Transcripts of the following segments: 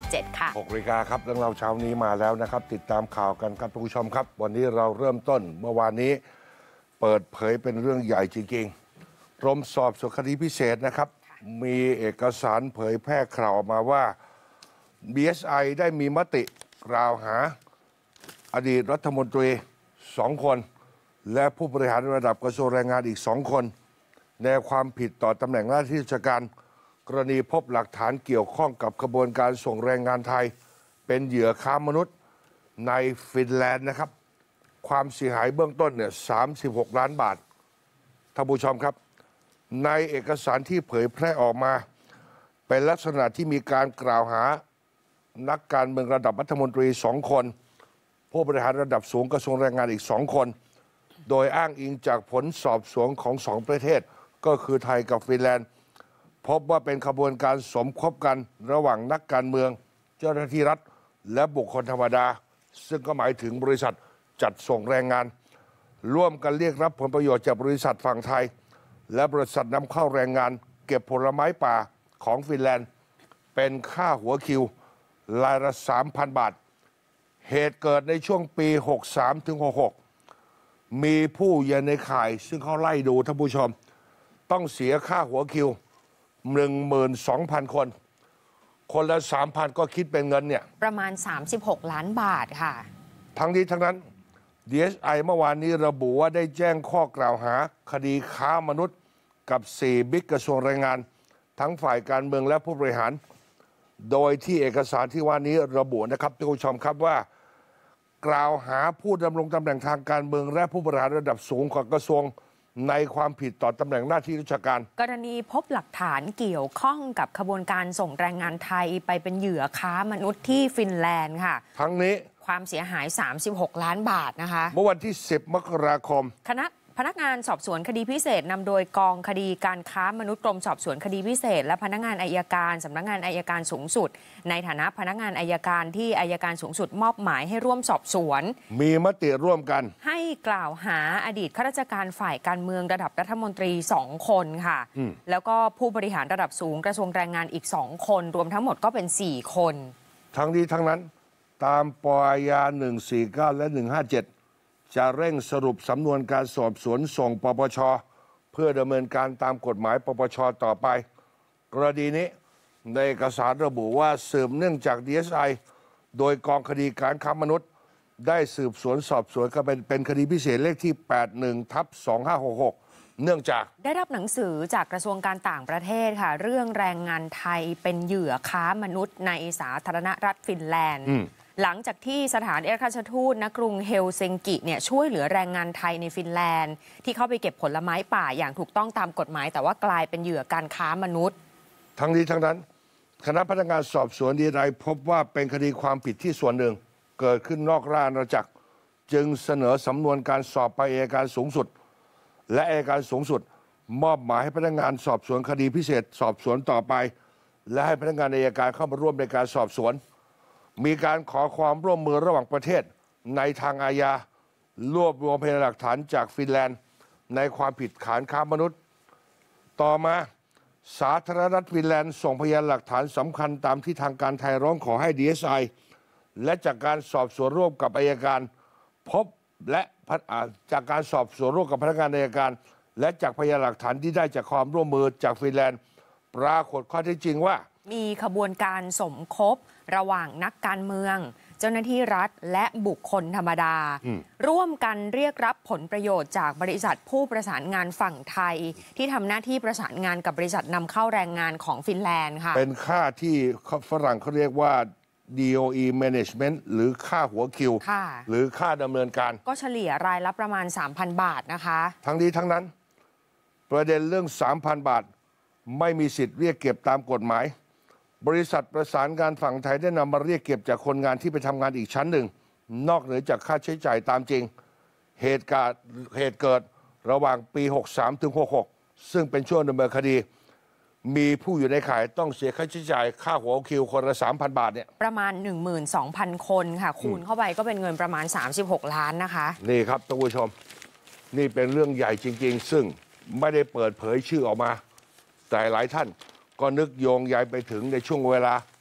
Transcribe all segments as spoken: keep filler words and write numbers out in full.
เจ็ดค่ะหกนาฬิกาครับเรื่องเราเช้านี้มาแล้วนะครับติดตามข่าวกันครับท่านผู้ชมครับวันนี้เราเริ่มต้นเมื่อวานนี้เปิดเผยเป็นเรื่องใหญ่จริงๆกรมสอบสวนคดีพิเศษนะครับมีเอกสารเผยแพร่ข่าวออกมาว่า ดี เอส ไอ ได้มีมติกล่าวหาอดีตรัฐมนตรีสองคนและผู้บริหารระดับกระทรวงแรงงานอีกสองคนในความผิดต่อตำแหน่งหน้าที่ราชการกรณีพบหลักฐานเกี่ยวข้องกับกระบวนการส่งแรงงานไทยเป็นเหยื่อค้ามนุษย์ในฟินแลนด์นะครับความเสียหายเบื้องต้นเนี่ยสามสิบหกล้านบาทท่านผู้ชมครับในเอกสารที่เผยแพร่ออกมาเป็นลักษณะที่มีการกล่าวหานักการเมืองระดับรัฐมนตรีสองคนผู้บริหารระดับสูงกระทรวงแรงงานอีกสองคนโดยอ้างอิงจากผลสอบสวนของสองประเทศก็คือไทยกับฟินแลนด์พบว่าเป็นขบวนการสมคบกันระหว่างนักการเมืองเจ้าหน้าที่รัฐและบุคคลธรรมดาซึ่งก็หมายถึงบริษัทจัดส่งแรงงานร่วมกันเรียกรับผลประโยชน์จากบริษัทฝั่งไทยและบริษัทนำเข้าแรงงานเก็บผลไม้ป่าของฟินแลนด์เป็นค่าหัวคิวรายละ สามพัน บาทเหตุเกิดในช่วงปี หกสามถึงหกหก มีผู้อยู่ในข่ายซึ่งเขาไล่ดูท่านผู้ชมต้องเสียค่าหัวคิว หนึ่งหมื่นสองพัน คนคนละ สามพัน ก็คิดเป็นเงินเนี่ยประมาณสามสิบหกล้านบาทค่ะทั้งนี้ทั้งนั้น ดี เอส ไอ เมื่อวานนี้ระบุว่าได้แจ้งข้อกล่าวหาคดีค้ามนุษย์กับสี่บิ๊กกระทรวงแรงงานทั้งฝ่ายการเมืองและผู้บริหารโดยที่เอกสารที่ว่านี้ระบุนะครับท่านผู้ชมครับว่ากล่าวหาผู้ดำรงตำแหน่งทางการเมืองและผู้บริหารระดับสูงของกระทรวงในความผิดต่อตำแหน่งหน้าที่ราชการกรณีพบหลักฐานเกี่ยวข้องกับขบวนการส่งแรงงานไทยไปเป็นเหยื่อค้ามนุษย์ที่ฟินแลนด์ค่ะทั้งนี้ความเสียหายสามสิบหกล้านบาทนะคะเมื่อวันที่สิบมกราคมคณะพนักงานสอบสวนคดีพิเศษนำโดยกองคดีการค้ามนุษย์กรมสอบสวนคดีพิเศษและพนักงานอัยการสำนักงานอัยการสูงสุดในฐานะพนักงานอัยการที่อัยการสูงสุดมอบหมายให้ร่วมสอบสวนมีมติร่วมกันให้กล่าวหาอดีตข้าราชการฝ่ายการเมืองระดับรัฐมนตรีสองคนค่ะแล้วก็ผู้บริหารระดับสูงกระทรวงแรงงานอีกสองคนรวมทั้งหมดก็เป็นสี่คนทั้งนี้ทั้งนั้นตามปอยาหนึ่งสี่เก้าและหนึ่งห้าเจ็ดจะเร่งสรุปสำนวนการสอบสวนส่งปปชเพื่อดำเนินการตามกฎหมายปปชต่อไปกรณีนี้ในเอกสารระบุว่าสืบเนื่องจาก ดี เอส ไอ โดยกองคดีการค้ามนุษย์ได้สืบสวนสอบสวนก็เป็นเป็นคดีพิเศษเลขที่ แปดสิบเอ็ดทับสองห้าหกหก เนื่องจากได้รับหนังสือจากกระทรวงการต่างประเทศค่ะเรื่องแรงงานไทยเป็นเหยื่อค้ามนุษย์ในสาธารณรัฐฟินแลนด์หลังจากที่สถานเอกอัครราชทูตณกรุงเฮลซิงกิเนี่ยช่วยเหลือแรงงานไทยในฟินแลนด์ที่เข้าไปเก็บผลไม้ป่าอย่างถูกต้องตามกฎหมายแต่ว่ากลายเป็นเหยื่อการค้ามนุษย์ทั้งนี้ทั้งนั้นคณะพนักงานสอบสวนดีไอพบว่าเป็นคดีความผิดที่ส่วนหนึ่งเกิดขึ้นนอกราชอาณาจักรจึงเสนอสำนวนการสอบไปอัยการสูงสุดและอัยการสูงสุดมอบหมายให้พนักงานสอบสวนคดีพิเศษสอบสวนต่อไปและให้พนักงานอัยการเข้ามาร่วมในการสอบสวนมีการขอความร่วมมือระหว่างประเทศในทางอาญารวบรวมพยานหลักฐานจากฟินแลนด์ในความผิดฐานค้ามนุษย์ต่อมาสาธารณรัฐฟินแลนด์ส่งพยานหลักฐานสำคัญตามที่ทางการไทยร้องขอให้ ดี เอส ไอ และจากการสอบสวนร่วมกับอัยการพบและจากการสอบสวนร่วมกับพนักงานอัยการและจากพยานหลักฐานที่ได้จากความร่วมมือจากฟินแลนด์ปรากฏข้อเท็จจริงว่ามีขบวนการสมคบระหว่างนักการเมืองเจ้าหน้าที่รัฐและบุคคลธรรมดาร่วมกันเรียกรับผลประโยชน์จากบริษัทผู้ประสานงานฝั่งไทยที่ทำหน้าที่ประสานงานกับบริษัทนำเข้าแรงงานของฟินแลนด์ค่ะเป็นค่าที่ฝรั่งเขาเรียกว่า ดี โอ อี Management หรือค่าหัวคิวหรือค่าดำเนินการก็เฉลี่ยรายละประมาณ สามพัน บาทนะคะทั้งนี้ทั้งนั้นประเด็นเรื่อง สามพัน บาทไม่มีสิทธิ์เรียกเก็บตามกฎหมายบริษัทประสานงานฝั่งไทยได้นำมาเรียกเก็บจากคนงานที่ไปทำงานอีกชั้นหนึ่งนอกเหนือจากค่าใช้จ่ายตามจริงเหตุการณ์เหตุเกิดระหว่างปีหกสามถึงหกหกซึ่งเป็นช่วงดำเนินคดีมีผู้อยู่ในข่ายต้องเสียค่าใช้จ่ายค่าหัวคิวคนละ สามพัน บาทเนี่ยประมาณ หนึ่งหมื่นสองพัน คนค่ะคูณเข้าไปก็เป็นเงินประมาณสามสิบหกล้านนะคะนี่ครับท่านผู้ชมนี่เป็นเรื่องใหญ่จริงๆซึ่งไม่ได้เปิดเผยชื่อออกมาแต่หลายท่านก็นึกโยงใยไปถึงในช่วงเวลา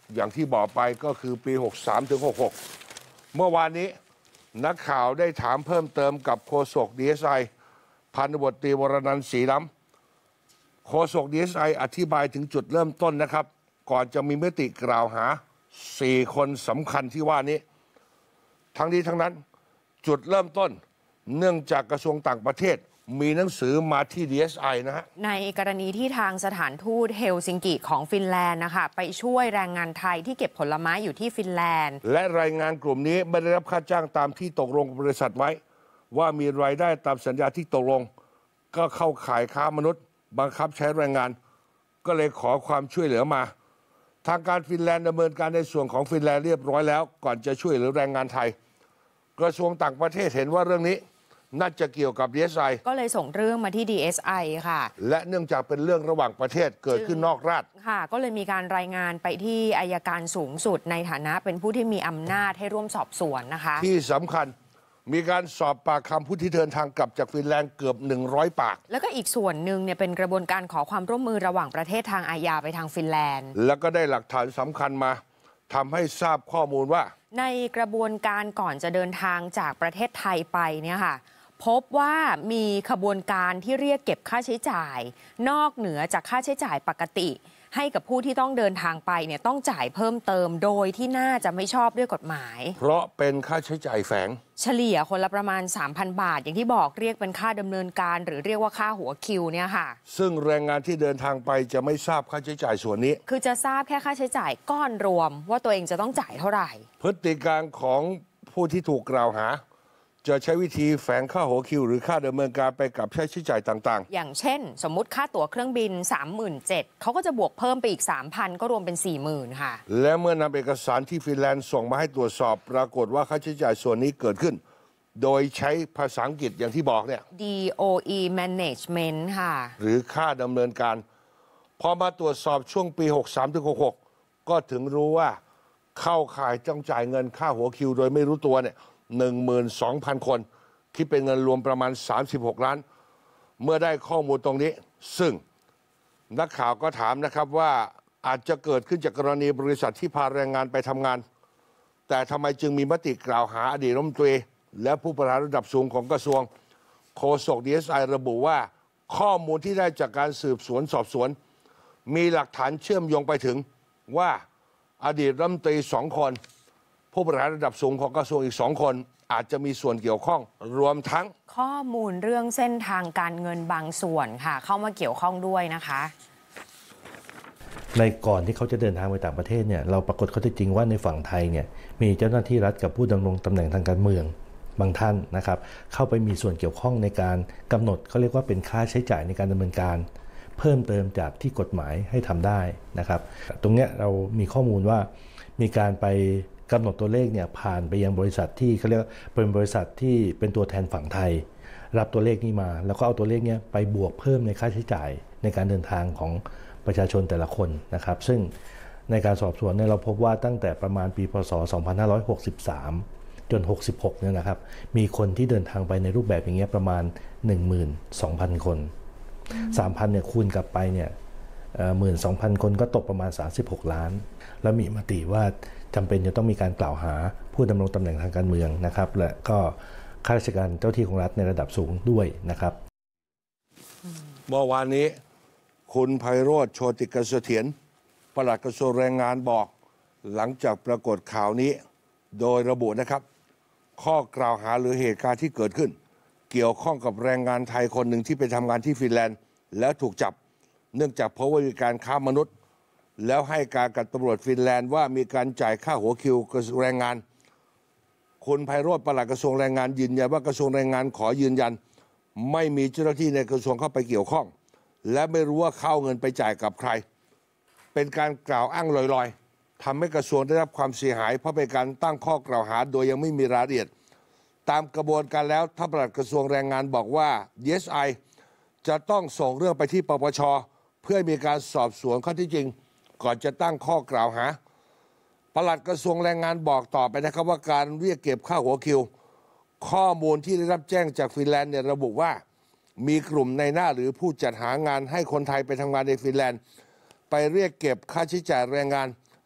อย่างที่บอกไปก็คือปีหกสามถึงหกหกเมื่อวานนี้นักข่าวได้ถามเพิ่มเติมกับโฆษก ดี เอส ไอ พันตำรวจตรีวรนันท์ศรีล้ำโฆษก ดี เอส ไอ อธิบายถึงจุดเริ่มต้นนะครับก่อนจะมีมติกล่าวหาสี่คนสำคัญที่ว่านี้ทั้งนี้ทั้งนั้นจุดเริ่มต้นเนื่องจากกระทรวงต่างประเทศมีหนังสือมาที่ ดี เอส ไอ นะฮะในกรณีที่ทางสถานทูตเฮลซิงกิของฟินแลนด์นะคะไปช่วยแรงงานไทยที่เก็บผลไม้อยู่ที่ฟินแลนด์และรายงานกลุ่มนี้ไม่ได้รับค่าจ้างตามที่ตกลงกับบริษัทไว้ว่ามีรายได้ตามสัญญาที่ตกลงก็เข้าข่ายค้ามนุษย์บังคับใช้แรงงานก็เลยขอความช่วยเหลือมาทางการฟินแลนด์ดำเนินการในส่วนของฟินแลนด์เรียบร้อยแล้วก่อนจะช่วยเหลือแรงงานไทยกระทรวงต่างประเทศเห็นว่าเรื่องนี้น่าจะเกี่ยวกับ ดี เอส ไอก็เลยส่งเรื่องมาที่ ดี เอส ไอ ค่ะและเนื่องจากเป็นเรื่องระหว่างประเทศเกิดขึ้นนอกราชค่ะก็เลยมีการรายงานไปที่อัยการสูงสุดในฐานะเป็นผู้ที่มีอำนาจให้ร่วมสอบสวนนะคะที่สำคัญมีการสอบปากคำผู้ที่เดินทางกลับจากฟินแลนด์เกือบหนึ่งร้อยปากแล้วก็อีกส่วนหนึ่งเนี่ยเป็นกระบวนการขอความร่วมมือระหว่างประเทศทางอาญาไปทางฟินแลนด์แล้วก็ได้หลักฐานสำคัญมาทำให้ทราบข้อมูลว่าในกระบวนการก่อนจะเดินทางจากประเทศไทยไปเนี่ยค่ะพบว่ามีขบวนการที่เรียกเก็บค่าใช้จ่ายนอกเหนือจากค่าใช้จ่ายปกติให้กับผู้ที่ต้องเดินทางไปเนี่ยต้องจ่ายเพิ่มเติมโดยที่น่าจะไม่ชอบด้วยกฎหมายเพราะเป็นค่าใช้จ่ายแฝงเฉลี่ยคนละประมาณ สามพัน บาทอย่างที่บอกเรียกเป็นค่าดำเนินการหรือเรียกว่าค่าหัวคิวเนี่ยค่ะซึ่งแรงงานที่เดินทางไปจะไม่ทราบค่าใช้จ่ายส่วนนี้คือจะทราบแค่ค่าใช้จ่ายก้อนรวมว่าตัวเองจะต้องจ่ายเท่าไหร่พฤติการของผู้ที่ถูกกล่าวหาจะใช้วิธีแฝงค่าหัวคิวหรือค่าดำเนินการไปกับค่าใช้จ่ายต่างๆอย่างเช่นสมมุติค่าตั๋วเครื่องบิน สามหมื่นเจ็ดพัน เขาก็จะบวกเพิ่มไปอีก สามพัน ก็รวมเป็น สี่หมื่น ค่ะและเมื่อนำเอกสารที่ฟินแลนด์ส่งมาให้ตรวจสอบปรากฏว่าค่าใช้จ่ายส่วนนี้เกิดขึ้นโดยใช้ภาษาอังกฤษอย่างที่บอกเนี่ยดี โอ อี Management ค่ะหรือค่าดำเนินการพอมาตรวจสอบช่วงปีหกสามถึงหกหกก็ถึงรู้ว่าเข้าข่ายต้องจ่ายเงินค่าหัวคิวโดยไม่รู้ตัวเนี่ย หนึ่งหมื่นสองพัน คนคิดเป็นเงินรวมประมาณสามสิบหกล้านเมื่อได้ข้อมูลตรงนี้ซึ่งนักข่าวก็ถามนะครับว่าอาจจะเกิดขึ้นจากกรณีบริษัทที่พาแรงงานไปทำงานแต่ทำไมจึงมีมติกล่าวหาอดีตรัฐมนตรีและผู้บริหารระดับสูงของกระทรวงโฆษก ดี เอส ไอ ระบุว่าข้อมูลที่ได้จากการสืบสวนสอบสวนมีหลักฐานเชื่อมโยงไปถึงว่าอดีตรัฐมนตรีสองคนผู้บริหารระดับสูงของกระทรวงอีกสองคนอาจจะมีส่วนเกี่ยวข้องรวมทั้งข้อมูลเรื่องเส้นทางการเงินบางส่วนค่ะเข้ามาเกี่ยวข้องด้วยนะคะในก่อนที่เขาจะเดินทางไปต่างประเทศเนี่ยเราปรากฏข้อเท็จจริงว่าในฝั่งไทยเนี่ยมีเจ้าหน้าที่รัฐกับผู้ดำรงตำแหน่งทางการเมืองบางท่านนะครับเข้าไปมีส่วนเกี่ยวข้องในการกำหนดเขาเรียกว่าเป็นค่าใช้จ่ายในการดำเนินการเพิ่มเติมจากที่กฎหมายให้ทำได้นะครับตรงเนี้ยเรามีข้อมูลว่ามีการไปกำหนดตัวเลขเนี่ยผ่านไปยังบริษัทที่เขาเรียกเป็นบริษัทที่เป็นตัวแทนฝั่งไทยรับตัวเลขนี้มาแล้วก็เอาตัวเลขนี้ไปบวกเพิ่มในค่าใช้จ่ายในการเดินทางของประชาชนแต่ละคนนะครับซึ่งในการสอบสวนเนี่ยเราพบว่าตั้งแต่ประมาณปีพ.ศ. สองพันห้าร้อยหกสิบสามจนหกสิบหกเนี่ยนะครับมีคนที่เดินทางไปในรูปแบบอย่างเงี้ยประมาณ หนึ่งหมื่นสองพัน คน สามพัน เนี่ยคูณกลับไปเนี่ยหนึ่งหมื่นสองพัน คนก็ตกประมาณสามสิบหกล้านแล้วมีมติว่าจำเป็นจะต้องมีการกล่าวหาผู้ดำรงตำแหน่งทางการเมืองนะครับและก็ข้าราชการเจ้าที่ของรัฐในระดับสูงด้วยนะครับเมื่อวานนี้คุณไพโรจน์ โชติกเสถียรปลัดกระทรวงแรงงานบอกหลังจากปรากฏข่าวนี้โดยระบุนะครับข้อกล่าวหาหรือเหตุการณ์ที่เกิดขึ้นเกี่ยวข้องกับแรงงานไทยคนหนึ่งที่ไปทำงานที่ฟินแลนด์แล้วถูกจับเนื่องจากพบว่ามีการค้ามนุษย์แล้วให้การกับตำรวจฟินแลนด์ว่ามีการจ่ายค่าหัวคิวแรงงานคุณไพโรจน์ปลัดกระทรวงแรงงานยืนยันว่ากระทรวงแรงงานขอยืนยันไม่มีเจ้าหน้าที่ในกระทรวงเข้าไปเกี่ยวข้องและไม่รู้ว่าเข้าเงินไปจ่ายกับใครเป็นการกล่าวอ้างลอยๆทำให้กระทรวงได้รับความเสียหายเพราะเป็นการตั้งข้อกล่าวหาโดยยังไม่มีรายละเอียดตามกระบวนการแล้วท่านปลัดกระทรวงแรงงานบอกว่า ดี เอส ไอ จะต้องส่งเรื่องไปที่ปปช.เพื่อมีการสอบสวนข้อเท็จจริงก่อนจะตั้งข้อกล่าวหาปลัดกระทรวงแรงงานบอกต่อไปนะครับว่าการเรียกเก็บค่าหัวคิวข้อมูลที่ได้รับแจ้งจากฟินแลนด์เนี่ยระบุว่ามีกลุ่มในหน้าหรือผู้จัดหางานให้คนไทยไปทำงานในฟินแลนด์ไปเรียกเก็บค่าใช้จ่ายแรงงาน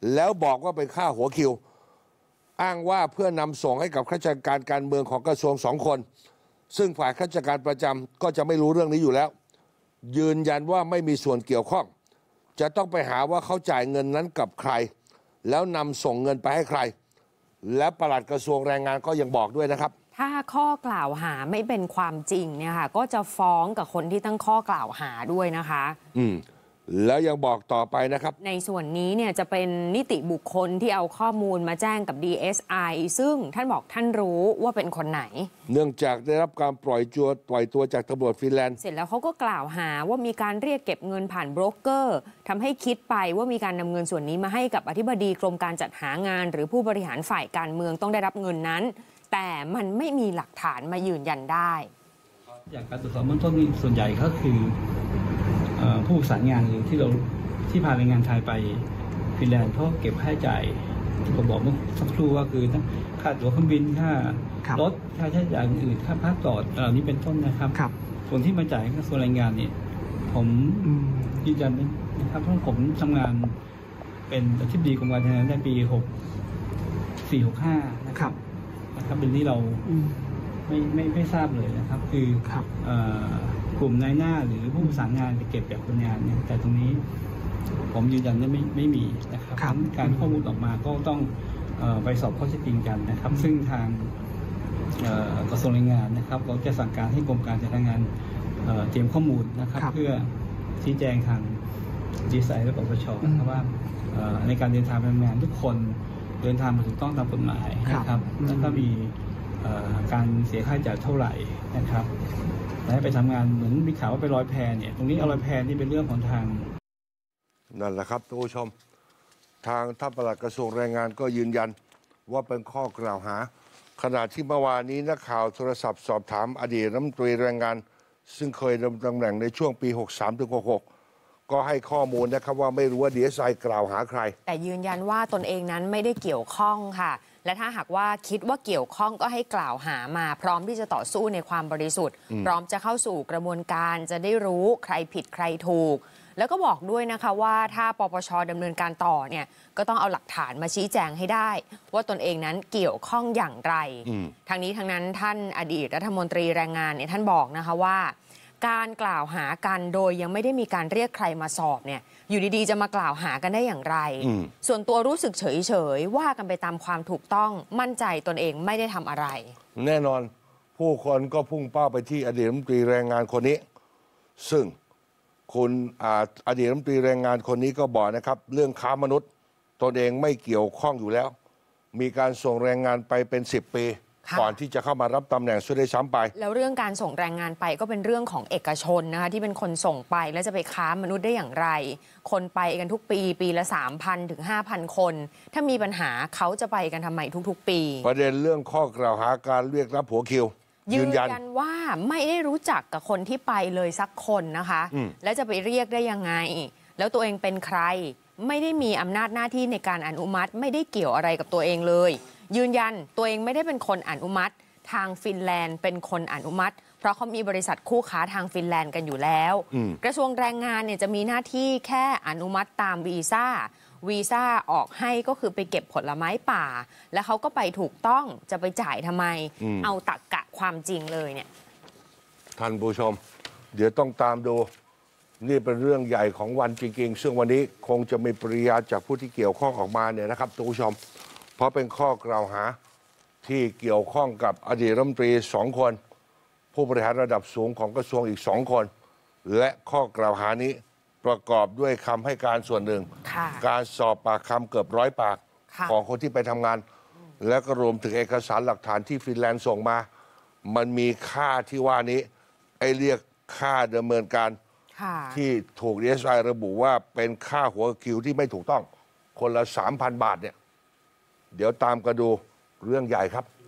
แล้วบอกว่าเป็นค่าหัวคิวอ้างว่าเพื่อนำส่งให้กับข้าราชการการเมืองของกระทรวงสองคนซึ่งฝ่ายข้าราชการประจำก็จะไม่รู้เรื่องนี้อยู่แล้วยืนยันว่าไม่มีส่วนเกี่ยวข้องจะต้องไปหาว่าเขาจ่ายเงินนั้นกับใครแล้วนำส่งเงินไปให้ใครและปลัดกระทรวงแรงงานก็ยังบอกด้วยนะครับถ้าข้อกล่าวหาไม่เป็นความจริงเนี่ยค่ะก็จะฟ้องกับคนที่ตั้งข้อกล่าวหาด้วยนะคะอืมแล้วยังบอกต่อไปนะครับในส่วนนี้เนี่ยจะเป็นนิติบุคคลที่เอาข้อมูลมาแจ้งกับ ดี เอส ไอ ซึ่งท่านบอกท่านรู้ว่าเป็นคนไหนเนื่องจากได้รับการปล่อยตัวปล่อยตัวจากตำรวจฟินแลนด์เสร็จแล้วเขาก็กล่าวหาว่ามีการเรียกเก็บเงินผ่านโบรกเกอร์ทำให้คิดไปว่ามีการนำเงินส่วนนี้มาให้กับอธิบดีกรมการจัดหางานหรือผู้บริหารฝ่ายการเมืองต้องได้รับเงินนั้นแต่มันไม่มีหลักฐานมายืนยันได้อย่างการตรวจสอบเบื้องต้นส่วนใหญ่ก็คือผู้ประสานงานหรือที่เราที่พาแรงงานไทยไปฟินแลนด์เขาเก็บค่าใช้จ่ายที่ผมบอกเมื่อสักครู่ว่าคือทั้งค่าตั๋วเครื่องบินค่ารถค่าใช้จ่ายอื่นค่าพักจอดเหล่านี้เป็นต้นนะครับส่วนที่มาจ่ายกระทรวงแรงงานเนี่ยผมยืนยันนะครับเพราะผมทำงานเป็นอธิบดีกรมการแรงงานในปีหกสี่หกห้านะครับนะครับเป็นที่เราไม่ไม่ไม่ทราบเลยนะครับคือกลุ่มนายหน้าหรือผู้ประสานงานไปเก็บแบบคนงานเนี่ยแต่ตรงนี้ผมยืนยันว่าไม่ไม่มีนะครับการข้อมูลออกมาก็ต้องไปสอบข้อเท็จจริงกันนะครับซึ่งทางกระทรวงแรงงานนะครับเราจะสั่งการให้กรมการจัดหางานเตรียมข้อมูลนะครับเพื่อชี้แจงทางดีไซน์และปปชนะครับว่าในการเดินทางแรงงานทุกคนเดินทางมาถูกต้องตามกฎหมายนะครับแล้วก็มีการเสียค่าใช้จ่ายเท่าไหร่นะครับและไปทำงานเหมือนมีข่าวว่าไปลอยแพเนี่ยตรงนี้เอาลอยแพนี่เป็นเรื่องของทางนั่นแหละครับท่านผู้ชมทางท่านปลัดกระทรวงแรงงานก็ยืนยันว่าเป็นข้อกล่าวหาขณะที่เมื่อวานนี้นักข่าวโทรศัพท์สอบถามอดีตรัฐมนตรีแรงงานซึ่งเคยดำรงตำแหน่งในช่วงปีหกสามถึงหกหกก็ให้ข้อมูลนะครับว่าไม่รู้ว่า ดี เอส ไอ กล่าวหาใครแต่ยืนยันว่าตนเองนั้นไม่ได้เกี่ยวข้องค่ะและถ้าหากว่าคิดว่าเกี่ยวข้องก็ให้กล่าวหามาพร้อมที่จะต่อสู้ในความบริสุทธิ์พร้อมจะเข้าสู่กระบวนการจะได้รู้ใครผิดใครถูกแล้วก็บอกด้วยนะคะว่าถ้าปปช.ดำเนินการต่อเนี่ยก็ต้องเอาหลักฐานมาชี้แจงให้ได้ว่าตนเองนั้นเกี่ยวข้องอย่างไรทางนี้ทางนั้นท่านอดีตรัฐมนตรีแรงงานเนี่ยท่านบอกนะคะว่าการกล่าวหากันโดยยังไม่ได้มีการเรียกใครมาสอบเนี่ยอยู่ดีๆจะมากล่าวหากันได้อย่างไรส่วนตัวรู้สึกเฉยๆว่ากันไปตามความถูกต้องมั่นใจตนเองไม่ได้ทำอะไรแน่นอนผู้คนก็พุ่งเป้าไปที่อดีตรัฐมนตรีแรงงานคนนี้ซึ่งคุณอดีตรัฐมนตรีแรงงานคนนี้ก็บอกนะครับเรื่องค้ามนุษย์ตนเองไม่เกี่ยวข้องอยู่แล้วมีการส่งแรงงานไปเป็นสิบปีก่อนที่จะเข้ามารับตำแหน่งสุดได้ซ้ำไปแล้วเรื่องการส่งแรงงานไปก็เป็นเรื่องของเอกชนนะคะที่เป็นคนส่งไปแล้วจะไปค้ามนุษย์ได้อย่างไรคนไปกันทุกปีปีละ สามพัน ถึง ห้าพัน คนถ้ามีปัญหาเขาจะไปกันทำไมทุกๆปีประเด็นเรื่องข้อกล่าวหาการเรียกรับหัวคิวยืนยันว่าไม่ได้รู้จักกับคนที่ไปเลยสักคนนะคะแล้วจะไปเรียกได้ยังไงแล้วตัวเองเป็นใครไม่ได้มีอำนาจหน้าที่ในการอนุมัติไม่ได้เกี่ยวอะไรกับตัวเองเลยยืนยันตัวเองไม่ได้เป็นคนอนุมัติทางฟินแลนด์เป็นคนอนุมัติเพราะเขามีบริษัทคู่ค้าทางฟินแลนด์กันอยู่แล้วกระทรวงแรงงานเนี่ยจะมีหน้าที่แค่อนุมัติตามวีซ่าวีซ่าออกให้ก็คือไปเก็บผลไม้ป่าแล้วเขาก็ไปถูกต้องจะไปจ่ายทำไมเอาตรรกะความจริงเลยเนี่ยท่านผู้ชมเดี๋ยวต้องตามดูนี่เป็นเรื่องใหญ่ของวันจริงๆซึ่งวันนี้คงจะมีปริยาจากผู้ที่เกี่ยวข้องออกมาเนี่ยนะครับท่านผู้ชมเพราะเป็นข้อกล่าวหาที่เกี่ยวข้องกับอดีตรัฐมนตรีสองคนผู้บริหารระดับสูงของกระทรวงอีกสองคนและข้อกล่าวหานี้ประกอบด้วยคำให้การส่วนหนึ่งการสอบปากคำเกือบร้อยปากของคนที่ไปทำงานและก็รวมถึงเอกสารหลักฐานที่ฟินแลนด์ส่งมามันมีค่าที่ว่านี้ไอ้เรียกค่าดำเนินการที่ถูก ดี เอส ไอ ระบุว่าเป็นค่าหัวคิวที่ไม่ถูกต้องคนละ สามพัน บาทเนี่ยเดี๋ยวตามกันดูเรื่องใหญ่ครับ